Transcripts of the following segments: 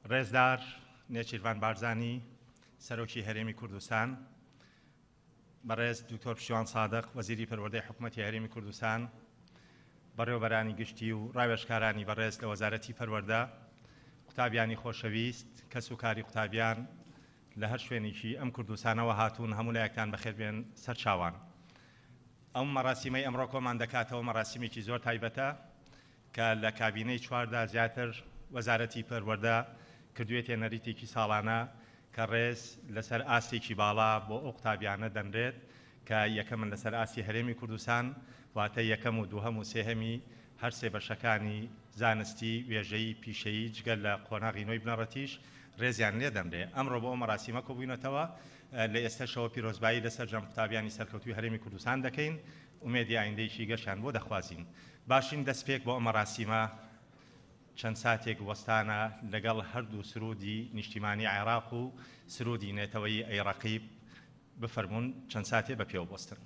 ڕێزدار نێچیروان بارزانی سەرۆکی هەرێمی کوردستان، بەڕێز دکتۆر پشتیوان سادق وەزیری پەروەردەی حکوومەتی هەرێمی کوردستان، بەڕێوەبەرانی گشتی و ڕاوێژکارانی بەڕێز لە وەزارەتی پەروەردە، قوتابیانی خۆشەویست، کەس و کاری قوتابیان لە هەر شوێنێکی ئەم کوردستانەوە هاتوون، هەموو لایەکتان بەخێر بێن سەر چاوان. ئەم مەراسیمەی ئەمڕۆ کۆمان دەکاتەوە مەراسیمێکی زۆر تایبەتە کە لە کابینەی چواردا زیاتر وەزارەتی پەروەردە کردوێتە نەریتێکی ساڵانە کە ڕێز لەسەر ئاستێکی باڵا بۆ ئەو قوتابیانە دەنرێت کە یەکەمن لەسەر ئاستی هەرێمی کوردستان، واتە یەکەم و دووهەم و سێهەمی هەر سێ بەشەکانی زانستی، وێژەیی، پیشەیی جگەل لە قۆناغی نۆی بنەڕەتیش ڕێزیان لێ دەمرێ. ئەمڕۆ بۆ ئەو مەراسیمە کۆبووینەتەوە لە ئێستاشەوە پیرۆزبایی لەسەر جەم قوتابیانی سەرکەوتووی هەرێمی کوردستان دەکەین، ئومێدی ئایندەیەکی گەشتیان بۆ دەخوازین. باشین دەستپێک بۆ ئەم مەراسیمە چەند ساتێک وەستانە لەگەڵ هەردوو سرودی نیشتیمانی عێراق و سرودی نێتەوەی ئەی ڕەقیب بفەرمونون چەند ساتێ بە پێوە بۆستن.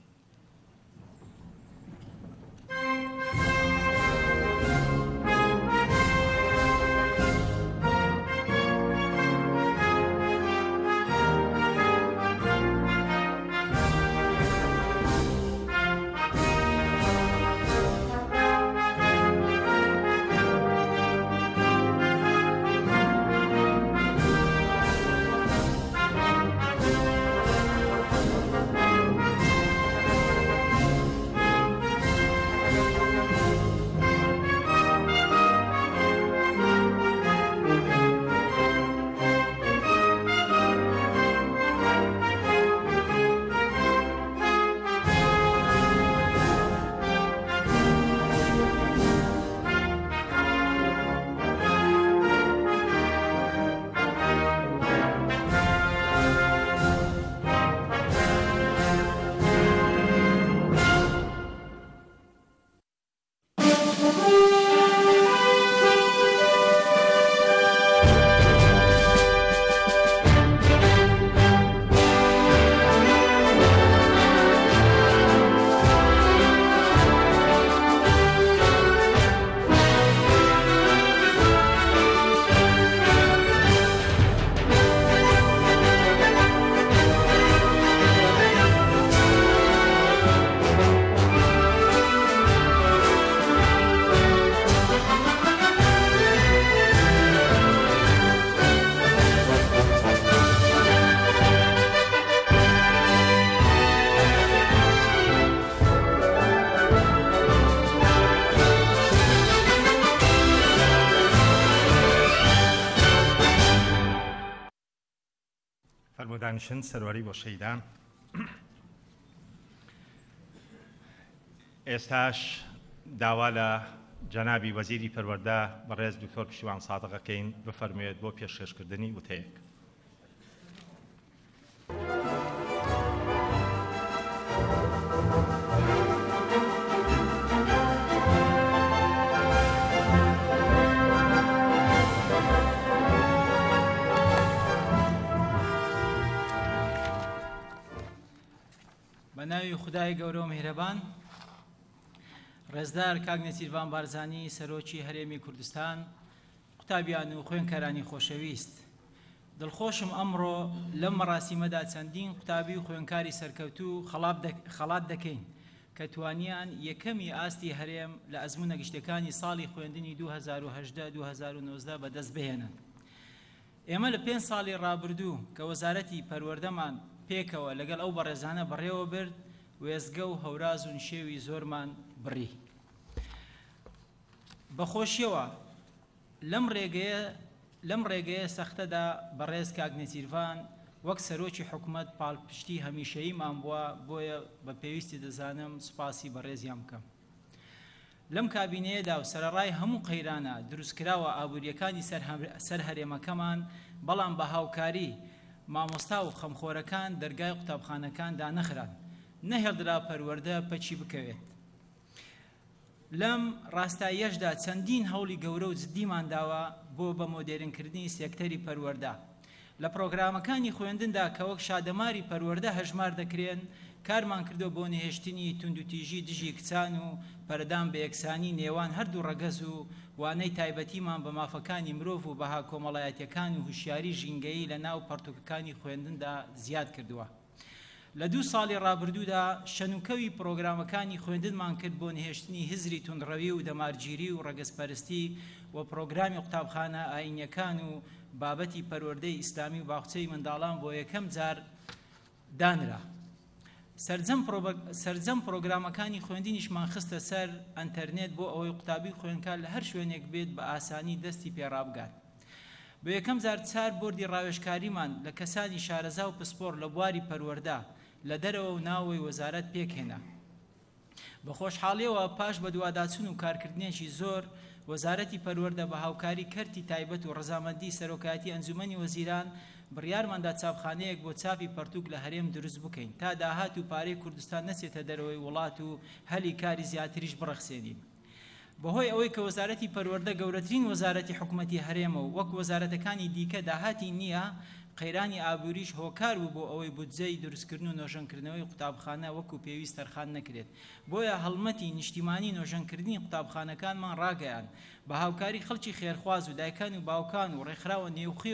دانیشن سەروەری بۆ شەیدان. ئێستاش داوا لە جەنابی وەزیری پەروەردە بەڕێز دکتۆر پشتیوان سادقەکەین بفەرموێت بۆ پێشکەشکردنی وتەیەک. بەناوی خودای گەورە و میهرەبان، ڕێزدار کاک نێچیروان بارزانی سەرۆکی هەرێمی کوردستان، قوتابیان و خوێندکارانی خۆشەویست، دڵخۆشم ئەمڕۆ لەم مەراسیمەدا چەندین قوتابی و خوێندکاری سەرکەوتوو خەڵات دەکەین کە توانیان یەکەمی ئاستی هەرێم لە ئەزموونە گشتەکانی ساڵی خوێندنی 2018-2019 بەدەست بهێنن. ئێمە لە 5 ساڵی ڕابردوو کە وەزارەتی پەروەردەمان پێکەوە لەگەڵ ئەو بەڕێزانە بەڕێوە برد، وێزگە و هەوراز و نشێوی زۆرمان بڕی. بەخۆشیەوە لەم ڕێگەیە سەختەدا بەڕێز کاک نێچیروان وەک سەرۆکی حکوومەت پاڵپشتی هەمیشەییمان بووە، بۆیە بە پێویستی دەزانم سوپاسی بەڕێزیان بکەم. لەم کابینەیەدا و سەرەڕای هەموو قەیرانە دروستکراوە ئابوووریەکانی سەر هەرێمەکەمان، بەڵام بە هاوکاری مامۆستا و خەمخۆرەکان دەرگای قوتابخانەکان دانەخران، نەهێڵدرا پەروەردە پەچی بکەوێت. لەم ڕاستاییەشدا چەندین هەوڵی گەورە و جدیمان داوە بۆ بە مۆدێرنکردنی سێکتەری پەروەردە. لە پرۆگرامەکانی خوێندندا کە وەک شادەماری پەروەردە هەژمار دەکرێن، کارمان کردو بۆ نهێشتنی توندوتیژی دژی کچان و پەردان بە یەکسانی نێوان هەردوو ڕەگەز و وانەی تایبەتیمان بە مافەکانی مرۆڤ و بەها کۆمەڵایەتیەکان و هوشیاری ژینگەیی لە ناو پەرتوکەکانی خوێندندا زیاد کردووە. لە 2 ساڵی ڕابردوودا شەنوکەوی پرۆگرامەکانی خوێندنمان کرد بۆ نهێشتنی هزری توندڕەوی و دەمارگیری و ڕەگەزپەرستی و پرۆگرامی قوتابخانە ئاینیەکان و بابەتی پەروەردەی ئیسلامی و باوچەی منداڵان بۆ یەکەم جار دانرا. سەرجەم پرۆگرامەکانی خوێندنیشمان خستە سەر ئەنتەرنێت بۆ ئەوەی قوتابی خوێندکار لە هەر شوێنێک بێت بە ئاسانی دەستی پێڕابگات. بۆ یەکەم جار 4 بۆردی ڕاوێژکاریمان لە کەسانی شارەزا و پسپۆر لە بواری پەروەردە لە دەرەوە و ناوەی وەزارەت پێکهێنا. بە خۆشحاڵیەوە پاش بە دوواداچوون و کارکردنێکی زۆر وەزارەتی پەروەردە بە هاوکاری کەرتی تایبەت و ڕەزامەندی سەرۆکایەتی ئەنجومەنی وەزیران بڕیارماندا چاپخانەیەک بۆ چاپی پەرتووک لە هەرێم دروست بکەین تا داهات و پارەی کوردستان نەچێتە دەرەوەی وڵات و هەلی کاری زیاتریش بڕەخسێنین. بەهۆی ئەوەی کە وەزارەتی پەروەردە گەورەترین وەزارەتی حکوومەتی هەرێمە و وەک وەزارەتەکانی دیکە داهاتی نییە، قەیرانی ئابووریش هۆکار بوو بۆ ئەوەی بودجەی دروستکردن و نۆژەنکردنەوەی قوتابخانە وەکو پێویست تەرخان نەکرێت. بۆیە هەڵمەتی نیشتیمانی نۆژەنکردنی قوتابخانەکانمان ڕاگەیان بە هاوکاری خەڵکی خێرخواز و دایکان و باوکان و ڕێکخراوە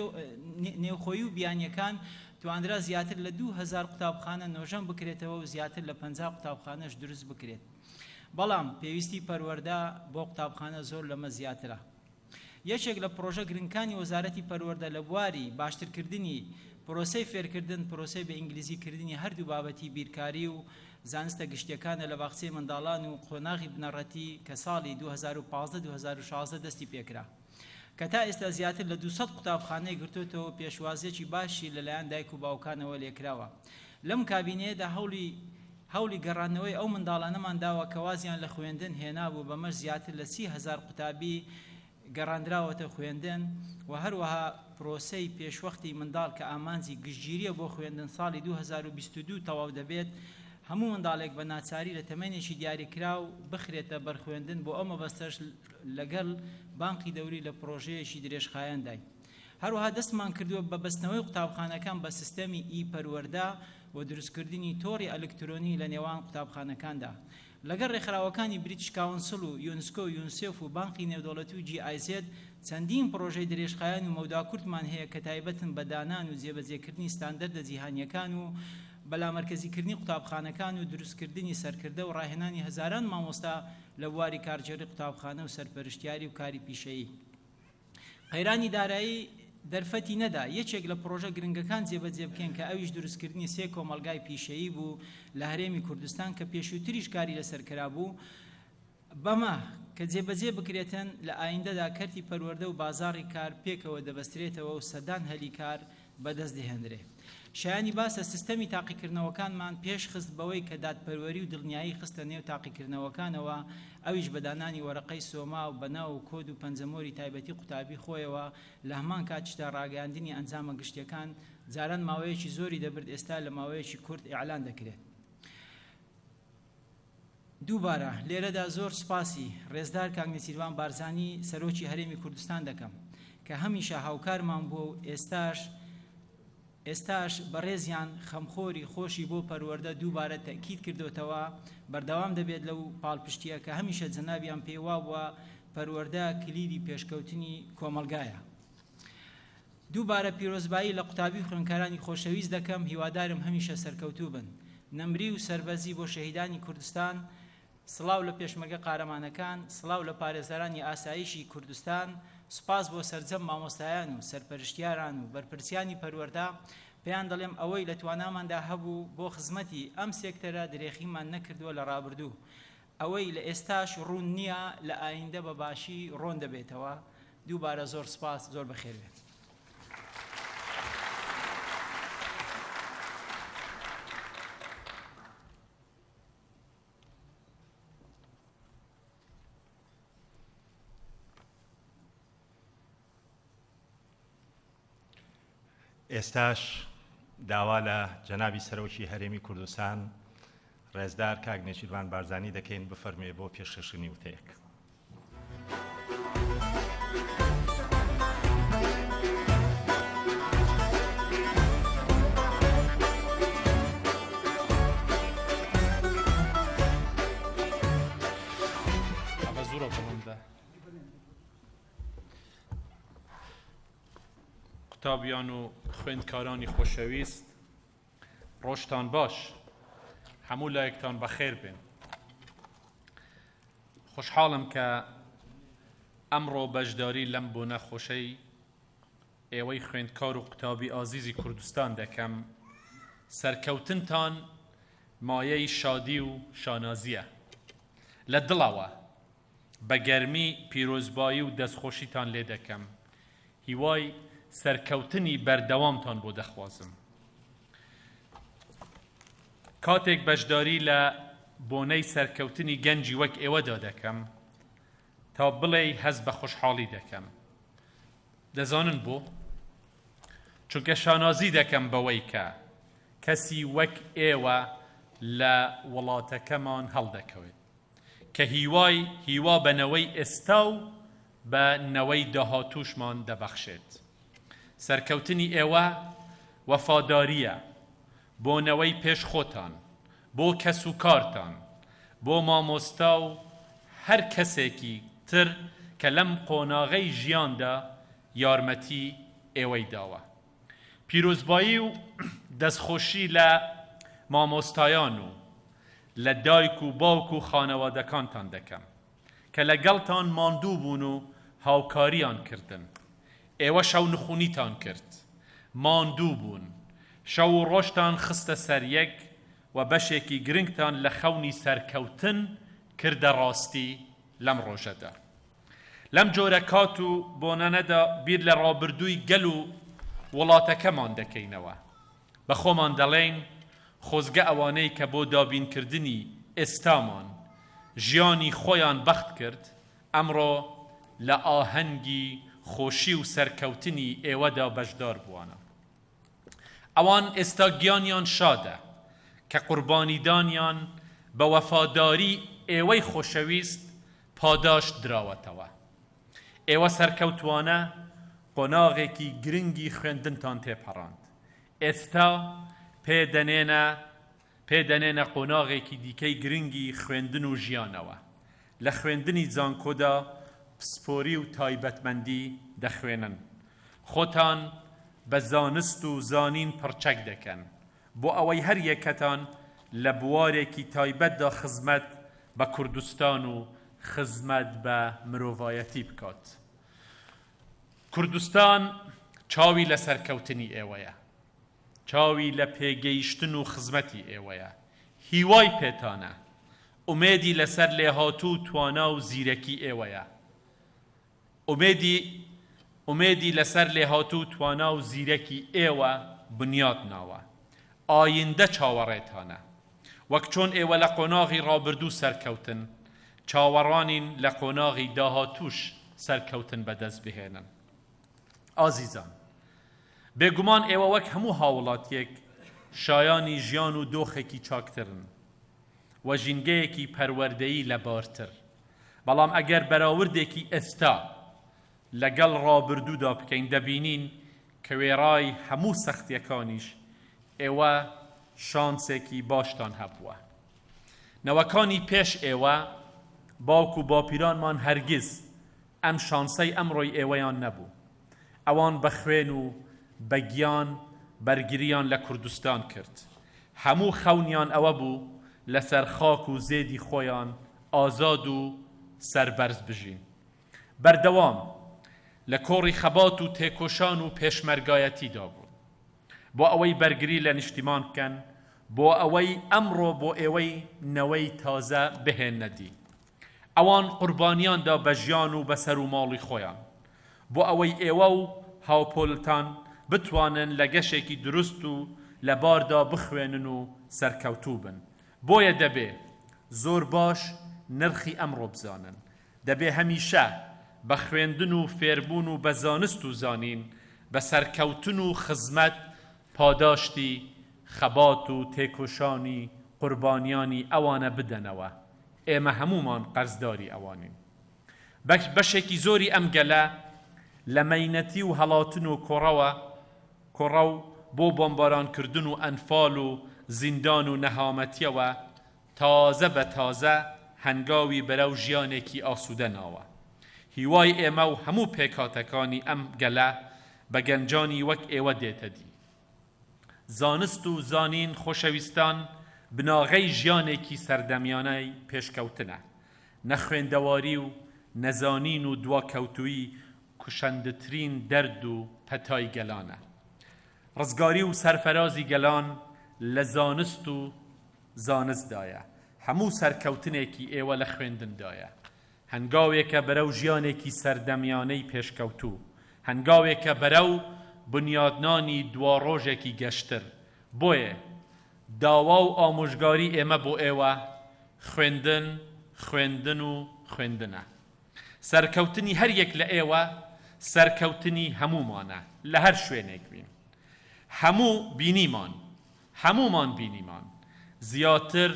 نێوخۆیی و بیانیەکان توانرا زیاتر لە 2000 قوتابخانە نۆژەن بکرێتەوە و زیاتر لە 50 قوتابخانەش دروست بکرێت. بەڵام پێویستی پەروەردە بۆ قوتابخانە زۆر لەمە زیاترە. یەکێک لە پرۆژە گرنگکانی وەزارەتی پەروەردە لە بواری باشترکردنی پرۆسەی فێرکردن، پرۆسەی بە ئینگلیزیکردنی هەردوو بابەتی بیرکاری و زانستە گشتیەکانە لە باخچەی منداڵان و قۆناغی بنەڕەتی کە ساڵی 2015-2016 دەستی پێکرا کە تا ئێستا زیاتر لە 200 قوتابخانەی گرتوتەوە پێشوازیەکی باشی لەلایەن دایک و باوکانەوە لێکراوە. لەم کابینەیەدا هەوڵی گەڕانەوەی ئەو منداڵانەمان داوە کە وازیان لە خوێندن هێنابوو بەمەش زیاتر لە 30,000 قوتابی گەڕاندراوەتە خوێندن و هەروەها پرۆسەی پێشوەختی منداڵ کە ئامانجی گشتگیریە بۆ خوێندن ساڵی 2022 تەواو دەبێت، هەموو منداڵێک بە ناچاری لە تەمەنێکی دیاریکراو بخرێتە بەرخوێندن بۆ ئەمە بەستەش لەگەڵ بانقی دەوری لە پرۆژەیەکی درێژخایەندای. هەروەها دەستمان کردووە بە بەستنەوەی قوتابخانەکان بە سیستەمی پەروەردە و دروستکردنی تۆڕی ئەلکترۆنی لە نێوان قوتابخانەکاندا. لەگەڵ ڕێکخراوەکانی بریتیش کاونسڵ و یونسکۆ و یونسێف و بانقی نێودەوڵەتی و GIZ چەندین پرۆژەی درێژخایەن و مەوداکورتمان هەیە کە تایبەتن بە دانان و جێبەجێکردنی ستاندەردە جیهانیەکان و بەلامەرکەزیکردنی قوتابخانەکان و دروستکردنی سەرکردە و ڕاهێنانی هەزاران مامۆستا لە بواری کارجێڕی قوتابخانە و سەرپەرشتیاری و کاری پیشەیی. قەیرانی دارایی دەرفەتی نەدا یەکێک لە پرۆژە گرنگەکان جێبەجێ بکەین کە ئەویش دروستکردنی 3 کۆمەلگای پیشەیی بوو لە هەرێمی کوردستان کە پێشووتریش کاری لەسەرکرا بوو بەمە کە جێبەجێ بکرێتن لە ئایندەدا کەرتی پەروەردە و بازاڕی کار پێکەوە دەبەسترێتەوە و سەدان هەلی کار بەدەست دەهێنرێ. شایانی باسە سیستەمی تاقیکردنەوەکانمان پێش خست بەوەی کە دادپەروەری و دڵنیایی خستە نێو تاقیکردنەوەکانەوە، ئەویش بەدانانی وەرەقەی سۆما و بەناو و کۆد و پەنجەمۆری تایبەتی قوتابی خۆیەوە لە هەمان کاتیشدا ڕاگەاندنی ئەنجامە گشتیەکان جاران ماوەیەکی زۆری دەبرد، ئێستا لە ماوەیەکی کورت ئیعلان دەکرێت. دووبارە لێرەدا زۆر سپاسی ڕێزدار کاک نێچیروان بارزانی سەرۆکی هەرێمی کوردستان دەکەم کە هەمیشە هاوکارمان بووە و ئێستاش بەڕێزیان خەمخۆری خۆشی بۆ پەروەردە دووبارە تەکید کردوتەوە بەردەوام دەبێت لەو پاڵپشتیە کە هەمیشە جەنابیان پێوا بووە پەروەردە کلیدی پێشکەوتنی کۆمەلگایە. دووبارە پیرۆزبایی لە قوتابی خوێندکارانی خۆشەویست دەکەم، هیوادارم هەمیشە سەرکەوتوو بن. نەمری و سەربەزی بۆ شەهیدانی کوردستان، سڵاو لە پێشمەرگە قارەمانەکان، سڵاو لە پارێزەرانی ئاسایشی کوردستان، سوپاس بۆ سەرجەم مامۆستایان و سەرپەرشتیاران و بەرپرسیانی پەروەردە. پێیان دەڵێم ئەوەی لە تواناماندا هەبوو بۆ خزمەتی ئەم سێکتەرە درێخیمان نەکردووە لە ڕابردوو، ئەوەی لە ئێستاش ڕوون نییە لە ئایندە بە باشی ڕۆن دەبێتەوە. دووبارە زۆر سپاس، زۆر بەخێر بێت. ئێستاش داوا لە جەنابی سەرۆکی هەرێمی کوردستان ڕێزدار کاک نێچیروان بارزانی دەکەین بفەرمێ بۆ پێشکەشتنی وتەیەک. قوتابیان و خوێندکارانی خۆشەویست ڕۆژتان باش هەموو لایەکتان بەخێر بێن. خۆشحاڵم کە ئەمڕۆ بەشداری لەم بۆنە خۆشەی ئێوەی خوێندکار و قوتابی ئازیزی کوردستان دەکەم. سەرکەوتنتان مایەی شادی و شانازیە. لە دڵەوە بە گەرمی پیرۆزبایی و دەستخۆشیتان لێ دەکەم. هیوای سەرکەوتنی بەردەوامتان بۆ دەخوازم. کاتێک بەشداری لە بۆنەی سەرکەوتنی گەنجی وەک ئێوەدا دەکەم تا بڵێ هەز بە خۆشحاڵی دەکەم. دەزانن بۆ؟ چونکە شانازی دەکەم بەوەی کە کەسی وەک ئێوە لە وڵاتەکەمان هەڵدەکەوێت کە هیوا بەنەوەی ئێستا و بە نەوەی داهاتووشمان دەبەخشێت. سەرکەوتنی ئێوە وەفاداریە بۆ نەوەی پێش خۆتان، بۆ کەس و کارتان، بۆ مامۆستا و هەر کەسێکی تر کە لەم قۆناغەی ژیاندا یارمەتی ئێوەی داوە. پیرۆزبایی و دەستخۆشی لە مامۆستایان و لە دایک و باوک و خانەوادەکانتان دەکەم کە لەگەڵتان ماندوو بوون و هاوکاریان کردن. ئێوە شەو نخونیتان کرد، ماندوو بوون، شەو و ڕۆژتان خستە سەر یەک و بەشێکی گرنگتان لە خەونی سەرکەوتن کردە ڕاستی لەم ڕۆژەدا. لەم جۆرە کات و بۆنانەدا بیر لە ڕابردووی گەل و وڵاتەکەمان دەکەینەوە. بە خۆمان دەڵێن خۆزگە ئەوانەی کە بۆ دابینکردنی ئێستامان ژیانی خۆیان بەخت کرد ئەمڕۆ لە ئاهەنگی خۆشی و سەرکەوتنی ئێوەدا بەشدار بووانە. ئەوان ئێستا گیانیان شادە کە قوربانیدانیان بە وەفاداری ئێوەی خۆشەویست پاداشت دراوەتەوە. ئێوە سەرکەوتوانە قۆناغێکی گرنگی خوێندنتان تێپەڕاند. ئێستا پێدەنێنە قۆناغێکی دیکەی گرنگی خوێندن و ژیانەوە. لە خوێندنی زانکۆدا پسپۆری و تایبەتمەندی دەخوێنن. خۆتان بە زانست و زانین پڕچەک دەکەن بۆ ئەوەی هەر یەکەتان لە بوارێکی تایبەتدا خزمەت بە کوردستان و خزمەت بە مرۆڤایەتی بکات. کوردستان چاوی لە سەرکەوتنی ئێوەیە، چاوی لە پێگەیشتن و خزمەتی ئێوەیە. هیوای پێتانە، ئومێدی لەسەر لێهاتوو توانا و زیرەکی ئێوەیە. ئومێدی لەسەر لێهاتوو توانا و زیرەکی ئێوە بنیاد ناوە. ئایندە چاوەڕێتانە. وەک چۆن ئێوە لە قۆناغی ڕابردوو سەرکەوتن، چاوەڕوانین لە قۆناغی داهاتووش سەرکەوتن بەدەست بهێنن. ئازیزان، بێگومان ئێوە وەک هەموو هاوڵاتیەک شایانی ژیان و دۆخێکی چاکترن و ژینگەیەکی پەروەردەیی لەبارتر. بەڵام ئەگەر بەراوردێکی ئێستا لەگەڵ ڕابردوودا بکەین دەبینین کە وێڕای هەموو سەختیەکانیش ئێوە شانسێکی باشتان هەبووە. نەوەکانی پێش ئێوە باوک و باپیرانمان هەرگیز ئەم شانسەی ئەمڕۆی ئێوەیان نەبوو. ئەوان بە خوێن و بە گیان بەرگریان لە کوردستان کرد. هەموو خەونیان ئەوە بوو لەسەر خاک و زێدی خۆیان ئازاد و سەربەرز بژین. بەردەوام لە کۆڕی خەبات و تێکۆشان و پێشمەرگایەتیدا بوو بۆ ئەوەی بەرگری لە نیشتیمان بکەن، بۆ ئەوەی ئەمڕۆ بۆ ئێوەی نەوەی تازە بهێن نەدی. ئەوان قوربانیاندا بە ژیان و بەسەر و ماڵی خۆیان بۆ ئەوەی ئێوە و هاوپۆلتان بتوانن لە گەشێکی دروست و لە باردا بخوێنن و سەرکەوتوو بن. بۆیە دەبێ زۆر باش نرخی ئەمڕۆ بزانن. دەبێ هەمیشە بە خوێندن و فێربوون و بە زانست و زانین بە سەرکەوتن و خزمەت پاداشتی خەبات و تێکۆشانی قوربانیانی ئەوانە بدەنەوە. ئێمە هەمومان قەرزداری ئەوانین. بەشێکی زۆری ئەم گەلە لە مەینەتی و هەڵاتن و کۆڕە و بۆ بۆمبارانکردن و ئەنفال و زیندان و نەهامەتیەوە تازە بە تازە هەنگاوی بەرەو ژیانێکی ئاسوودە ناوە. هیوای ئێمە و هەموو پێکاتەکانی ئەم گەلە بە گەنجانی وەک ئێوە دێتە دی. زانست و زانین خۆشەویستان بناغەی ژیانێکی سەردەمیانەی پێشکەوتنە، نە خوێندەواری و نەزانین و دواکەوتووی کوشەندەترین دەرد و پەتای گەلانە. ڕزگاری و سەرفەرازی گەلان لە زانست و زانستدایە، هەموو سەرکەوتنێکی ئێوە لە خوێندندایە. هەنگاوێکە بەرەو ژیانێکی سەردەمیانەی پێشکەوتوو، هەنگاوێکە بەرەو بنیادنانی دوا ڕۆژێکی گەشتر. بۆیە داوا و ئامۆژگاری ئێمە بۆ ئێوە خوێندن، خوێندن و خوێندنە. سەرکەوتنی هەر یەک لە ئێوە سەرکەوتنی هەمومانە، لە هەر شوێنێک بین. هەمومان بینیمان زیاتر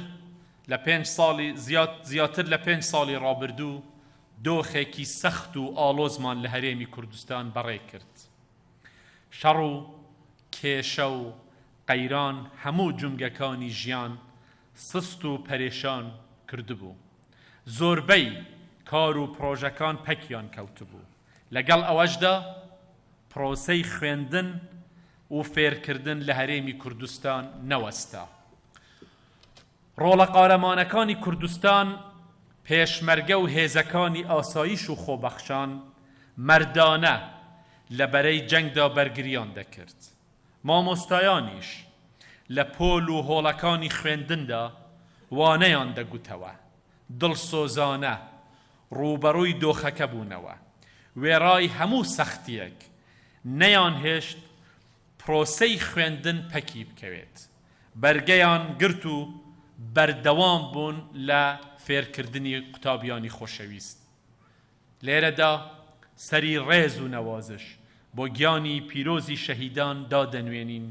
لە 5 ساڵی ڕابردوو دۆخێکی سەخت و ئاڵۆزمان لە هەرێمی کوردستان بەڕێ کرد. شەڕ و کێشە و قەیران هەموو جومگەکانی ژیان سست و پەرێشان کردبوو. زۆربەی کار و پرۆژەکان پەکیان کەوتبوو. لەگەڵ ئەوەشدا پرۆسەی خوێندن و فێرکردن لە هەرێمی کوردستان نەوەستا. ڕۆڵە قارەمانەکانی کوردستان پێشمەرگە و هێزەکانی ئاسایش و خۆبەخشان مەردانە لە بەرەی جەنگدا بەرگریان دەکرد. مامۆستایانیش لە پۆل و هۆڵەکانی خوێندندا وانەیان دەگوتەوە، دڵسۆزانە ڕوبەڕووی دۆخەکە بوونەوە. وێڕای هەموو سەختیەک نەیان هێشت پرۆسەی خوێندن پەکی بکەوێت. بەرگەیان گرت و بەردەوام بوون لە فێرکردنی قوتابیانی خۆشەویست. لێرەدا سەری ڕێز و نەوازش بۆ گیانی پیرۆزی شەهیدان دادەنوێنین،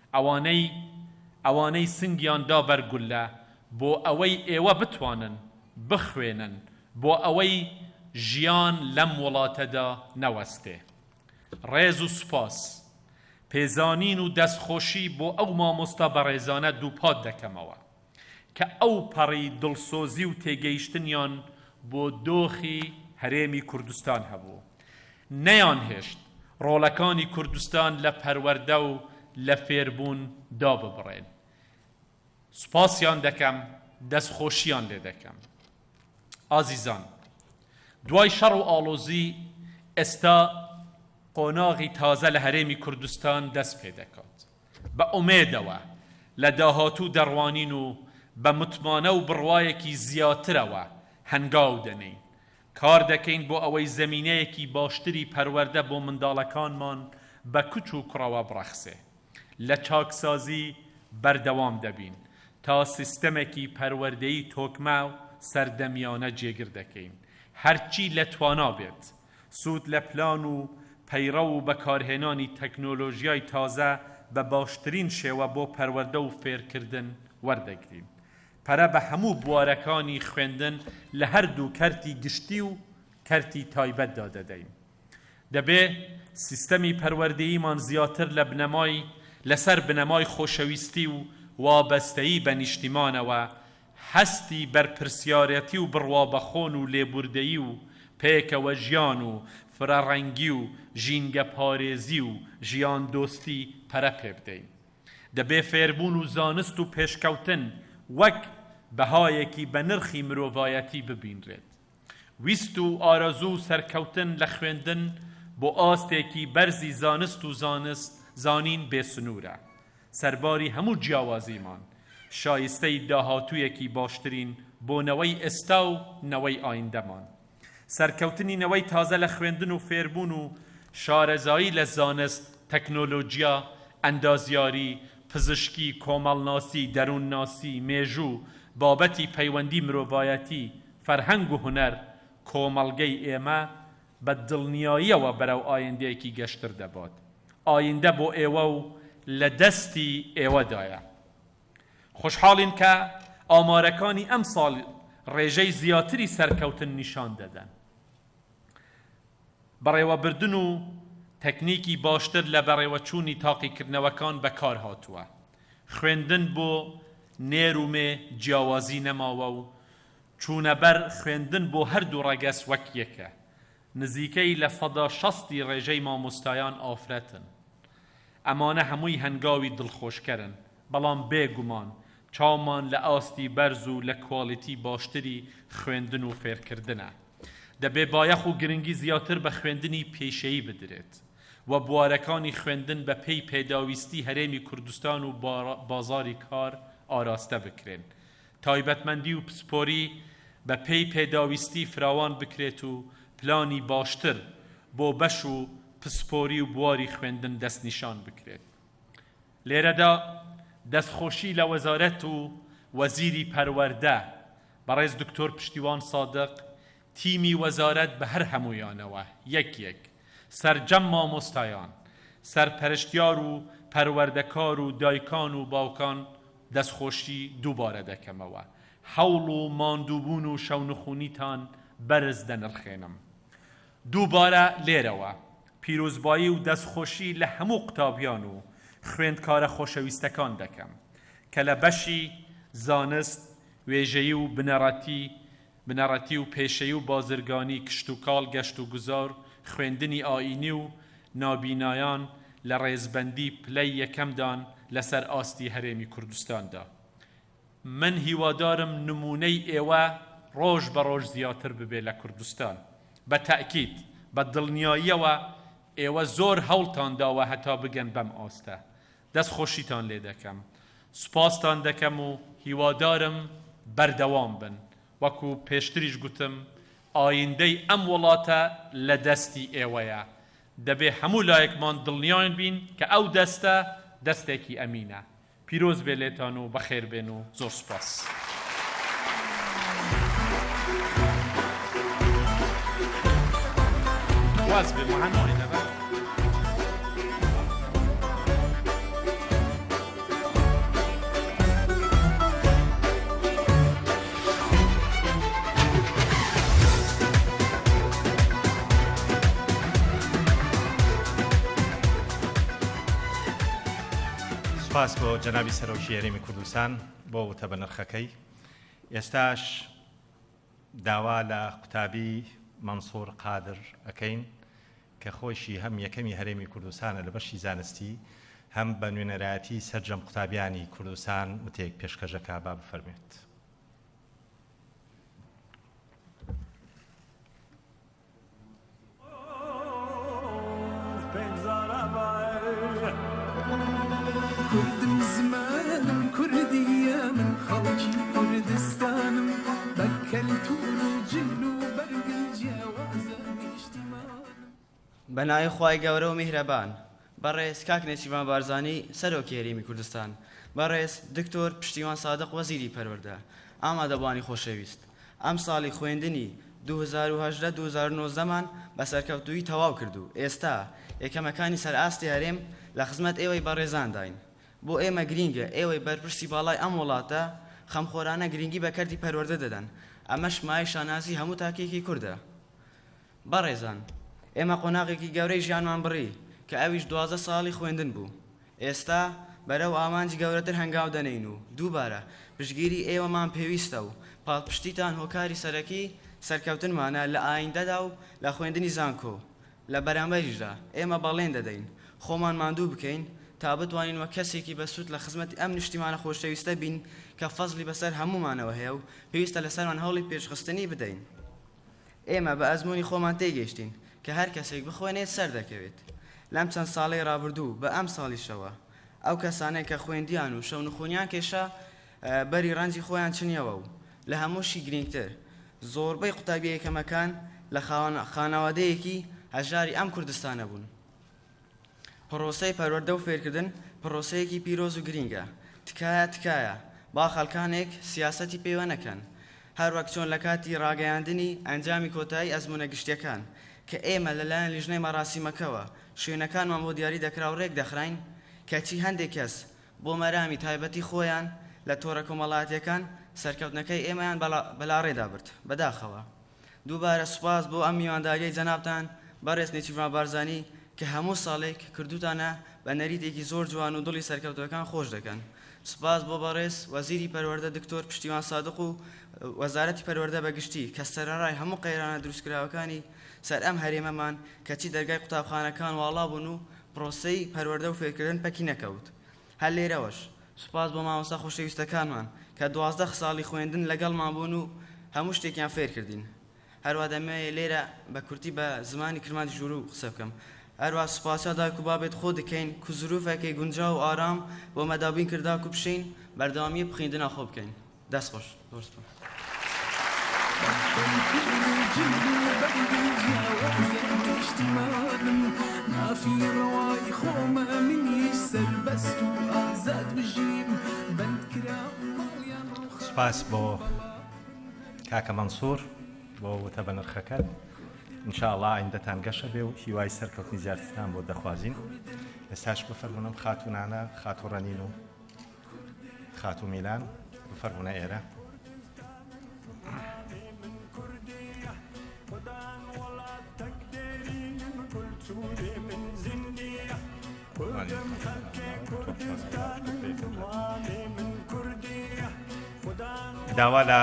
ئەوانەی سنگیان دابەرگولە بۆ ئەوەی ئێوە بتوانن بخوێنن، بۆ ئەوەی ژیان لەم وڵاتەدا نەوەستێ. ڕێز و سوپاس، پێزانین و دەستخۆشی بۆ ئەو مامۆستا بەڕێزانە دووپات دەکەمەوە کە ئەو پەڕی دڵسۆزی و تێگەیشتنیان بۆ دۆخی هەرێمی کوردستان هەبوو. نەیان هێشت ڕۆڵەکانی کوردستان لە پەروەردە و لە فێربوون داببڕێن. سوپاسیان دەکەم، دەستخۆشیان لێ دەکەم. ئازیزان، دوای شەڕ و ئاڵۆزی ئێستا قۆناغی تازە لە هەرێمی کوردستان دەست پێ دەکات. بە ئومێدەوە لە داهاتوو دەڕوانین و بە متمانە و بڕوایەکی زیاترەوە هەنگاو دەنین. کار دەکەین بۆ ئەوەی زەمینەیەکی باشتری پەروەردە بۆ منداڵەکانمان بە کوچ و کوڕەوە بڕەخسێ. لە چاکسازی بەردەوام دەبین تا سیستەمێکی پەروەردەیی تۆکمە و سەردەمیانە جێگر دەکەین. هەرچی لە توانا بێت سوود لە پلان و پەیڕە و بەکارهێنانی تەکنۆلۆژیای تازە بە باشترین شێوە بۆ پەروەردە و فێرکردن وەردەگرین. پەرە بە هەموو بوارەکانی خوێندن لە هەردوو کەرتی گشتی و کەرتی تایبەتدا دەدەین. دەبێ سیستەمی پەروەردەییمان زیاتر لەسەر بنەمای خۆشەویستی و وابەستەیی بە نیشتیمانەوە، هەستی بەرپرسیارەتی و بڕوابەخۆن و لێبوردەیی و پێکەوە ژیان و فرەڕەنگی و ژینگە پارێزی و ژیان دۆستی پەرە پێ بدەین. دەبێ فێربوون و زانست و پێشکەوتن وەک بەهایەکی بە نرخی مرۆڤایەتی ببینرێت. ویست و ئارەزوو و سەرکەوتن لە خوێندن بۆ ئاستێکی بەرزی زانست و زانین بێسنوورە. سەرباری هەموو جیاوازیمان شایستەی داهاتوویەکی باشترین بۆ نەوەی ئێستا و نەوەی ئایندەمان. سەرکەوتنی نەوەی تازە لە خوێندن و فێربوون و شارەزایی لە زانست، تەکنۆلۆژیا، ئەندازیاری، پزیشکی، کۆمەڵناسی، دەروونناسی، مێژوو، بابەتی پەیوەندی مرۆڤایەتی، فەرهەنگ و هونەر کۆمەڵگەی ئێمە بە دڵنیاییەوە بەرەو ئایندەیەکی گەشتر دەبات. ئایندە بۆ ئێوە و لە دەستی ئێوەدایە. خۆشحاڵین کە ئامارەکانی ئەم ساڵ ڕێژەی زیاتری سەرکەوتن نیشان دەدەن. بەڕێوەبردن و تەکنیکی باشتر لە بەڕێوەچوونی تاقیکردنەوەکان بەکار هاتووە. خوێندن بۆ نێرومێ جیاوازی نەماوە و چوونەبەر خوێندن بۆ هەردوو ڕەگەس وەک یەکە. نزیکەی لە 160 ڕێژەی مامۆستایان ئافرەتن. ئەمانە هەمووی هەنگاوی دڵخۆشکەرن، بەڵام بێگومان چاومان لە ئاستی بەرز و لە کواڵیتی باشتری خوێندن و فێرکردنە. دەبێ بایەخ و گرنگی زیاتر بە خوێندنی پێشەیی بدرێت و بوارەکانی خوێندن بە پێی پێداویستی هەرێمی کوردستان و بازاری کار ئاراستە بکرێن. تایبەتمەندی و پسپۆری بە پێی پێداویستی فراوان بکرێت و پلانی باشتر بۆ بەش و پسپۆری و بواری خوێندن دەستنیشان بکرێت. لێرەدا دەستخۆشی لە وەزارەت و وەزیری پەروەردە بەڕێز دکتۆر پشتیوان سادق، تیمی وەزارەت بە هەر هەموویانەوە یەک سەرجەم مامۆستایان، سەرپەرشتیار و پەروەردەکار و دایکان و باوکان دەستخۆشی دووبارە دەکەمەوە. هەوڵ و ماندووبوون و شەونخونیتان بەرز دەنرخێنم. دووبارە لێرەوە پیرۆزبایی و دەستخۆشی لە هەموو قوتابیان و خوێندکارە خۆشەویستەکان دەکەم کە لە بەشی زانست، وێژەیی و بنەڕەتی و پێشەیی و بازرگانی، کشت و کاڵ، گەشت و گوزار، خوێندنی ئاینی و نابینایان لە ڕێزبەندی پلەی یەکەمدان لەسەر ئاستی هەرێمی کوردستاندا. من هیوادارم نمونەی ئێوە ڕۆژ بە ڕۆژ زیاتر ببێ لە کوردستان. بە تەئکید بە دڵنیاییەوە ئێوە زۆر هەوڵتان داوە هەتا بگەن بەم ئاستە. دەستخۆشیتان لێ دەکەم، سوپاستان دەکەم و هیوادارم بەردەوام بن. وەکو پێشتریش گوتم، ئایندەی ئەم وڵاتە لە دەستی ئێوەیە. دەبێ هەموو لایەکمان دڵنیان بین کە ئەو دەستە دەستێکی ئەمینە. پیرۆز بێ لێتان و بەخێر بێن و زۆر سوپاس. واز بێ مهانۆی دەبە. سپاس بۆ جەنابی سەرۆکی هەرێمی کوردستان بۆ وتە بە نرخەکەی. ئێستاش داوا لە قوتابی مەنسوور قادر ئەکەین کە خۆشی هەم یەکەمی هەرێمی کوردستانە لە بەشی زانستی، هەم بە نوێنەرایەتی سەرجەم قوتابیانی کوردستان وتەیەک پێشکەشەکە با بفەرمێت. Kurdum zmanım Kurdiyemin Halki Kurdistanım Bekkel Tulu Cillu Bergin Cevazem İçtimanım بەناوی خوای گەورە و میهرەبان. بەڕێز کاک نێچیروان بارزانی سەرۆکی هەرێمی کوردستان، بەڕێز دکتۆر پشتیوان سادق وەزیری پەروەردە، ئامادەبوانی خۆشەویست، ئەم ساڵی خوێندنی 2018-2019مان بە سەرکەوتووی تەواو کرد و ئێستا یەکەمەکانی سەرئاستی هەرێم لە خزمەت ئێوەی بەڕێزانداین. بۆ ئێمە گرینگە ئێوەی بەرپرسی باڵای ئەم وڵاتە خەمخۆرانە گرنگی بە کەردی پەروەردە دەدەن. ئەمەش مای شانازی هەموو تاکێکی کووردە. بەڕێزان، ئێمە قۆناغێکی گەورەی ژیانمان بڕی کە ئەویش 12 ساڵی خوێندن بوو. ئێستا بەرەو ئامانجی گەورەتر هەنگاو دەنین و دووبارە پشتگیری ئێوەمان پێویستە و پاڵپشتیتان هۆکاری سەرەکی سەرکەوتنمانە لە ئایندەدا و لە خوێندنی زانکۆ. لە بەرامبەریشدا ئێمە بەڵێن دەدەین خۆمان ماندوو بکەین تا بتوانین وە کەسێکی بەسوود لە خزمەت ئەم نیشتیمانە خۆشەویستە بین کە فەزلی بەسەر هەمومانەوە هەیە و پێویستە لەسەرمان هەوڵی پێشخستنی بدەین. ئێمە بە ئەزموونی خۆمان تێگەیشتین کە هەر کەسێک بخوێنێت سەر دەکەوێت. لەم چەند ساڵەی ڕابردوو بە ئەم ساڵیشەوە ئەو کەسانەی کە خوێندیان و شەونخوونیان کێشە بەری ڕەنجی خۆیان چنیەوە و لە هەمووشی گرنگتر زۆربەی قوتابی یەکەمەکان لە خانەوادەیەکی هەژاری ئەم کوردستانە بوون. پرۆسەی پەروەردە و فێرکردن پرۆسەیەکی پیرۆز و گرینگە. تکایە با خەڵکانێک سیاسەتی پێوە نەکەن، هەروەک چۆن لە کاتی ڕاگەیاندنی ئەنجامی کۆتایی ئەزمونە گشتیەکان کە ئێمە لەلایەن لیژنەی مەراسیمەکەوە شوێنەکانمان بۆ دیاری دەکرا و ڕێک دەخراین کەچی هەندێک کەس بۆ مەرامی تایبەتی خۆیان لە تۆڕە کۆمەڵاتیەکان سەرکەوتنەکەی ئێمەیان بەلاڕێدا برد. بەداخەوە دووبارە سوپاس بۆ ئەم میوانداریەی جەنابتان بەڕێز نێچیروان بارزانی کە هەموو ساڵێک کردوتانە بە نەریتێکی زۆر جوان و دڵی سەرکەوتەکان خۆش دەکەن. سوپاس بۆ بەڕێز وەزیری پەروەردە دکتۆر پشتیوان سادق و وەزارەتی پەروەردە بەگشتی کە سەرەڕای هەموو قەیرانە دروستکراوەکانی سەر ئەم هەرێمەمان کەچی دەرگای قوتابخانەکان واڵا بوون و پرۆسەی پەروەردە و فێرکردن پەکی نەکەوت. هەر لێرەوەش سوپاس بۆ مامۆستا خۆشەویستەکانمان کە 12 ساڵی خوێندن لەگەڵمان بوون و هەموو شتێکیان فێر کردین. هەروە دەمەوێت لێرە بە کورتی بە زمانی کرمانی ژوور قسە بکەم. هەروە سوپاسیا دایک و بابێت خۆ دەکەین کو زروفێکی گونجاو و ئارام بۆ مەدابین کرداک و بشین بەردەوامی بخیندنا خۆ بکەین. دەست خۆش. في رواي خوما مني سربست وآزاد بجيم بند كرام سپاس بۆ کاکە مەنسوور بۆ وتە بە نرخەکەت. ئینشاءڵڵا ئایندەتان گەشە بێ و هیوای سەرکەوتنی زیاترتان بۆ دەخوازین. ئێستاش بفەرمونم خاتونانە خاتوو ڕەنین و خاتوو میلان بفەرمونە ئێرە. داوا لە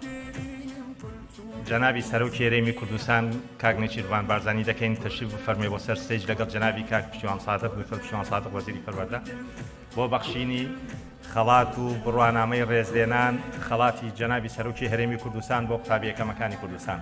جەنابی سەرۆکی هەرێمی کوردستان کاک نێچیروان بارزانی دەکەین تەشریف بفەرمێ بۆ سەر ستێج لەگەڵ جەنابی کاک پشتیوان سادق دکتۆر پشتیوان سادق وەزیری پەروەردە بۆ بەخشینی خەڵات و بڕوانامەی ڕێزلێنان خەڵاتی جەنابی سەرۆکی هەرێمی کوردستان بۆ قوتابی یەکەمەکانی کوردستان.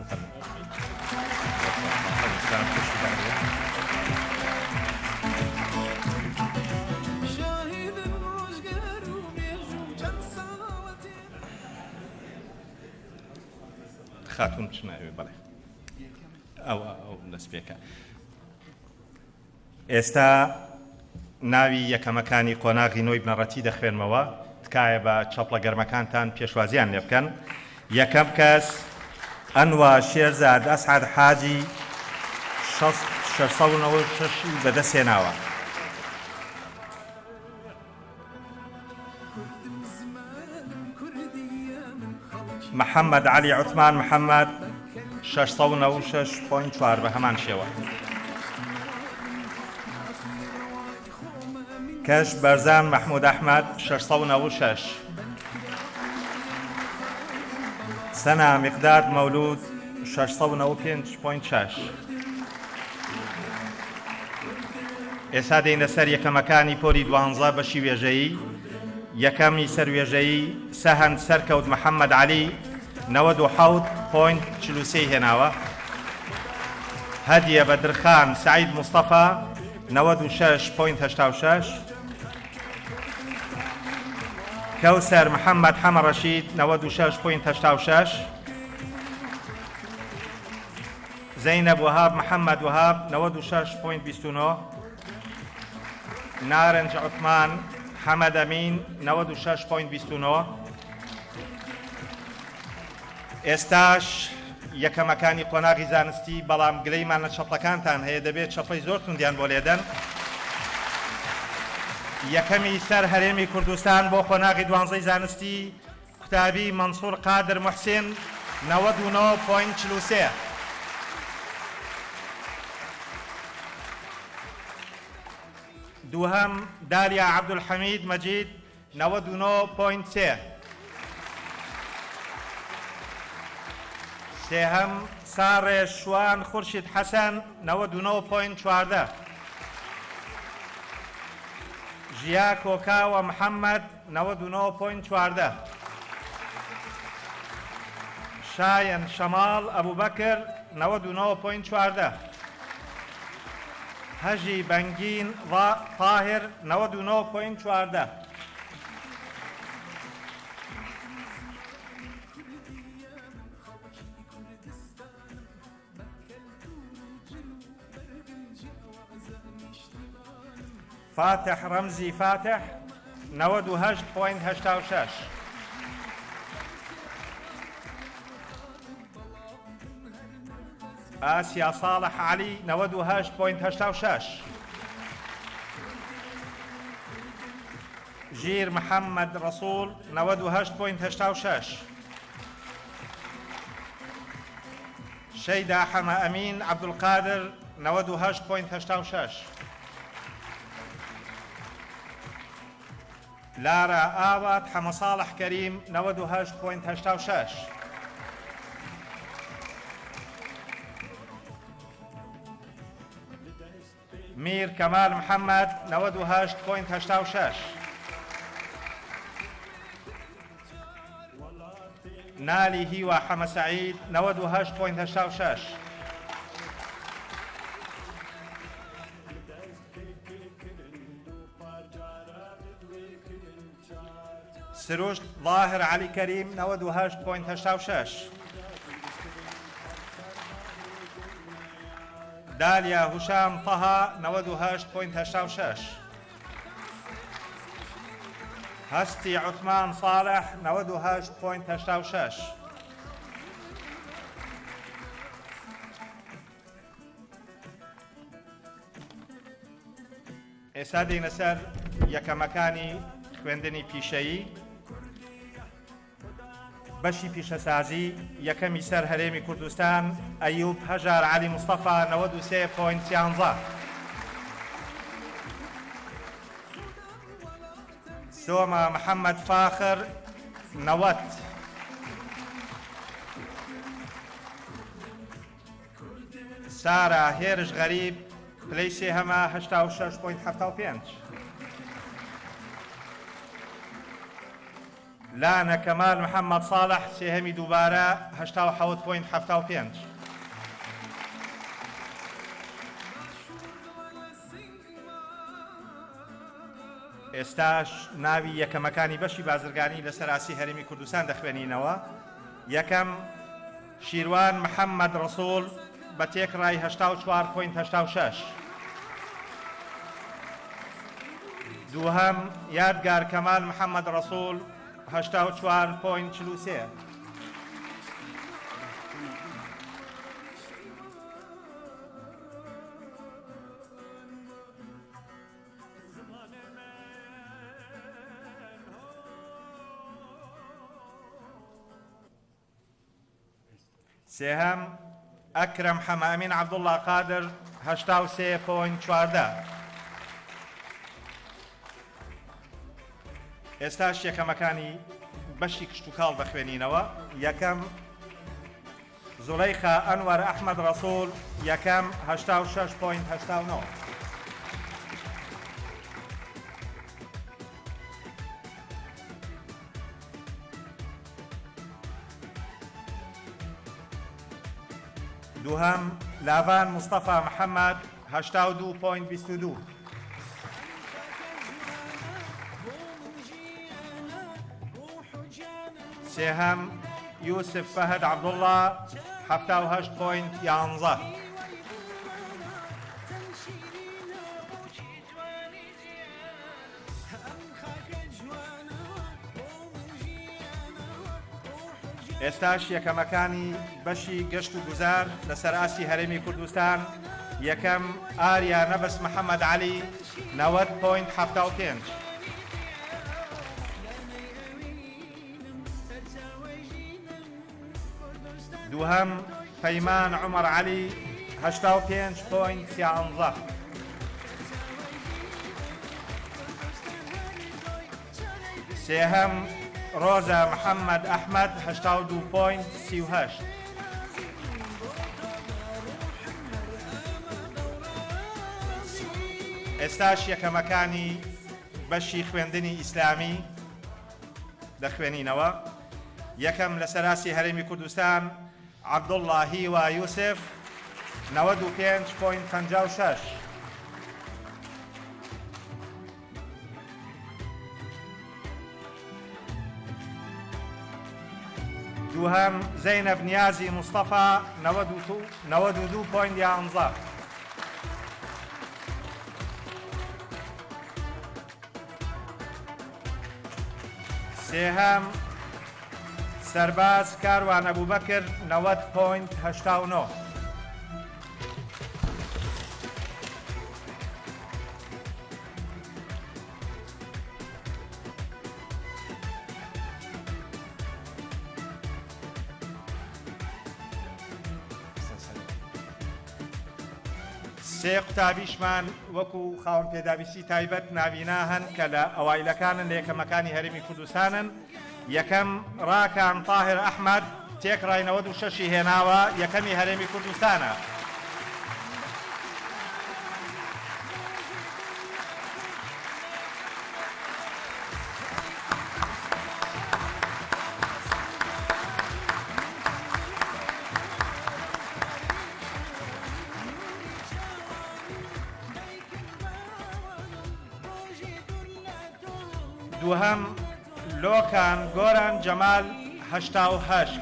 خاتون چناوی بەڵێ ئەو دەست پێکە. ئێستا ناوی یەکەمەکانی قۆناغی نۆی بنەڕەتی دەخوێنمەوە تکایە بە چەپڵە گەرمەکانتان پێشوازیان لێ بکەن. یەکەم کەس ئەنوا شێرزاد ئەسعاد حاجی 696 بەدەستهێناوە. محەممەد علی عوتمان محەممەد 696.4 بە هەمان شێوە. کەش بەرزان مەحموود ئەحمەد 696. سەنا میقداد مەولود 695.6. ئێستا دێنە سەر یەکەمەکانی پۆلی 12 بەشی وێژەیی. یەکەمی سەروێژەیی سەهەند سەرکەوت محەممەد علی 97.43 هێناوە. هەدیە بەدرخان سعید مستەفا 96.86. کەوسەر محەممەد حەمە ڕەشید 96.86. زەینەب وەهاب محەممەد وەهاب 96.29. نارنج عوتمان حەمەد ئەمین 96.29. ئێستاش یەکەمەکانی قۆناغی زانستی بەڵام گلەیمان لە چەپڵەکانتان هەیە دەبێت چەپڵی زۆر توندیان بۆ لێدەن. یەکەمی سەر هەرێمی کوردستان بۆ قۆناغی 12 زانستی قوتابی مەنسوور قادر موحسین 99.43. دووهەم داریا عەبدولحەمید مەجید 99.3. سێهەم ساڕێ شوان خورشید حەسەن 99.14. ژیا کۆکاوە محەممەد 99.14. شایەن شەماڵ ئەبوبەکر 99.14. هەژی بەنگین طاهر 99.14. فاتح رمزي فاتح 98.86. آسيا صالح علي 98.86. جير محمد رسول 98.86. شيدا حما أمين عبد القادر 98.86. لارا آوات حما صالح كريم 98.86. میر کەمال محەممەد 98.86 نالی هیوا حەمە سەعید 98.86 سروش ظاهر علی کەریم 98.86 دالیا هوشام طها 98.86 هستی عثمان صالح 98.86 ئێستا دێنە سەر یەکەمەکانی خوێندنی پیشەیی بەشی پیشەسازی یەکەمی سەر هەرێمی کوردستان ئەیوب هەژار عەلی مستەفا 93.13 سۆمە محەممەد فاخر 90 سارا هێرش غەریب پلەی سێهەمە 86.75 لانا كمال محمد صالح سێهەمی دووبارە 87.75 ئێستاش ناوی یەکەمەکانی بەشی بازرگانی لە سەراسی هەرێمی کوردستان دەخوێنینەوە. یەکەم شیروان محەممەد ڕسوول بە تێکڕای 84.86 دووهەم یادگار کەمال محەممەد ڕسوول 84.43 سێهەم ئەکرەم حەمامین عەبدوڵڵا قادر 83.14 ئێستاش یەکەمەکانی بەشی کشت و کاڵ دەخوێنینەوە. یەکەم زوڵەیخا ئەنوەر ئەحمەد ڕەسوول یەکەم 86.89 دووهەم لاڤان مستەفا محەممەد 82.22 سێهەم یوسف فەهد عەبدوڵڵا 78.11 ئێستاش یەکەمەکانی بەشی گەشت و گوزار لە سەرئاستی هەرێمی کوردستان. یەکەم ئاریا نەبەس محەممەد عەلی 90.75 دووهەم پەیمان عومەر عەلی 85.13 سێهەم ڕۆزە محەممەد ئەحمەد 82.38 ئێستاش یەکەمەکانی بەشی خوێندنی ئیسلامی دەخوێنینەوە. یەکەم لە سەراسی هەرێمی کوردستان عەبدوڵڵا هیوا یوسف 95.56 دووهەم زەینەب نیازی مستەفا 92.11 سێهەم سەرباز کاروان ئەبوبەکر 90.89 سێ قوتابیشمان وەکو خاوەن پێداویستی تایبەت ناوینا هەن کە لە ئەوایلەکانن لە یەکەمەکانی هەرێمی کوردستانن. یەکەم ڕاکان تاهر ئەحمەد تێکڕای 96 هێناوە یەکەمی هەرێمی کوردستانە. دووهەم لۆکان گۆران جەمال 88.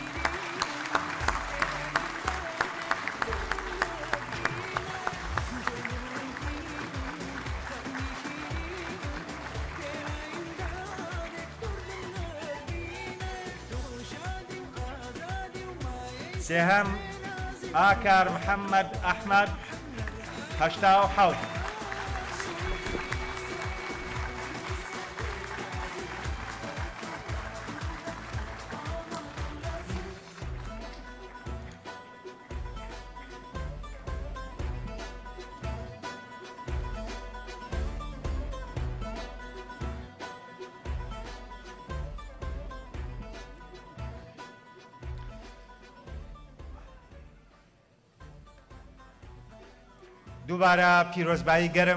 سێهەم ئاکار محەممەد ئەحمەد 87. دووبارە پیرۆزبایی گەرم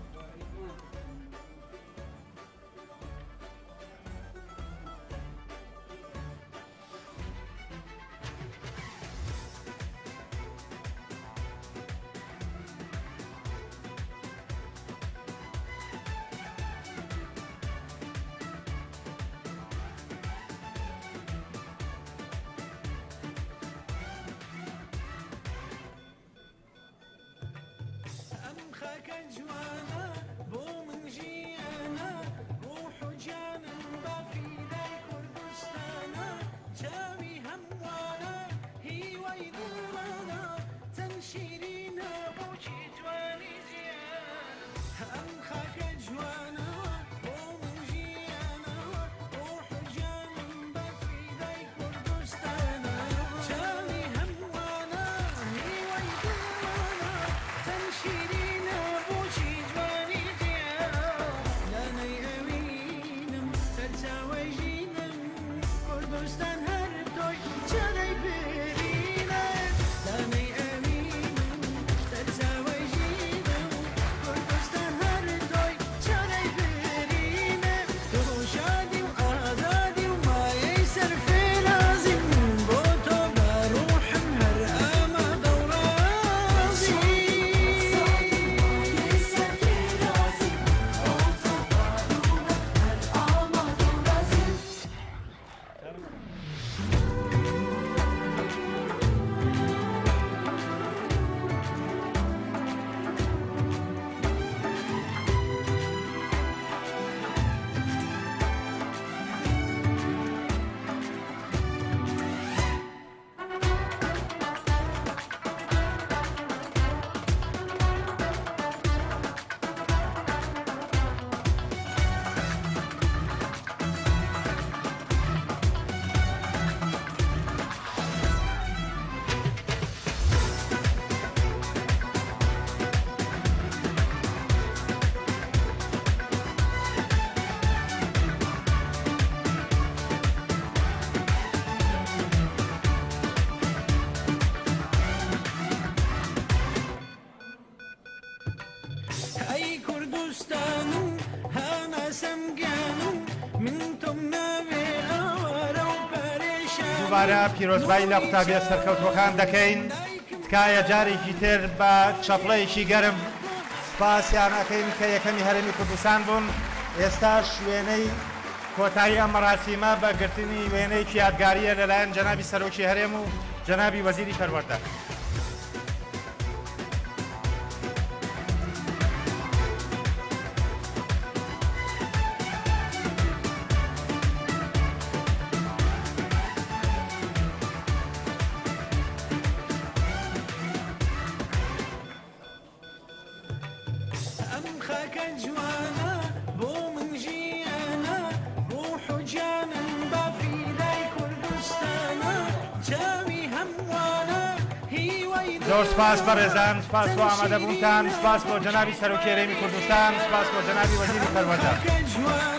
دووبارە پیرۆزبایی لە قوتابیە سەرکەوتوەکان دەکەین. تکایە جارێکی تر بە چەپڵەیەکی گەرم سپاسیان ئەەکەین کە یەکەمی هەرێمی کوردستان بوون. ئێستاش وێنەی کۆتایی ئەم مەراسیمە بە گرتنی وێنەیەکی یادگاریە لەلایەن جەنابی سەرۆکی هەرێم و جەنابی وەزیری پەروەردە. زۆر سپاس بەڕێزان، سپاس بۆ ئامادەبوونتان، سپاس بۆ جەنابی سەرۆکی هەرێمی کوردستان، سپاس بۆ جەنابی وەزیری پەروەردە.